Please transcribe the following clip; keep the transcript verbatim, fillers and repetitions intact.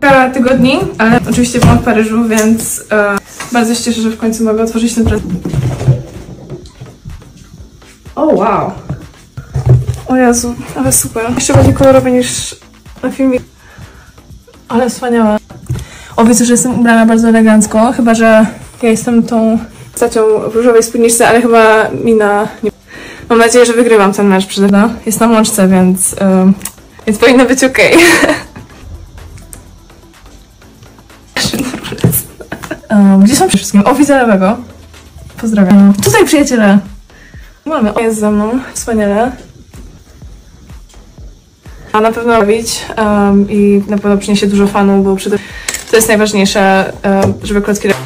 Kilka tygodni, ale oczywiście byłam w Paryżu, więc e, bardzo się cieszę, że w końcu mogę otworzyć ten prezent. O wow! O Jezu, ale super. Jeszcze bardziej kolorowe niż na filmie. Ale wspaniałe. O, widzę, że jestem ubrana bardzo elegancko, chyba że ja jestem tą postacią w różowej spódniczce, ale chyba mina... Nie... Mam nadzieję, że wygrywam ten mecz przede mną. Jest na łączce, więc, yy, więc powinno być okej. um, gdzie są wszystkim? O, widzę lewego. Pozdrawiam. Tutaj, przyjaciele! Mamy. O, jest ze mną. Wspaniale. A na pewno robić um, i na pewno przyniesie dużo fanów, bo przy tym to jest najważniejsze, um, żeby klocki...